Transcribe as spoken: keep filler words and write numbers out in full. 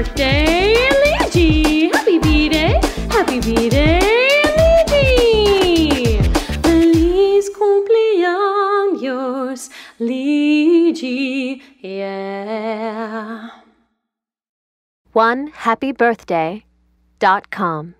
birthday, Luigi! Happy B-Day! Happy B-Day, Luigi! Feliz cumpleaños, Luigi! Yeah! one happy birthday dot com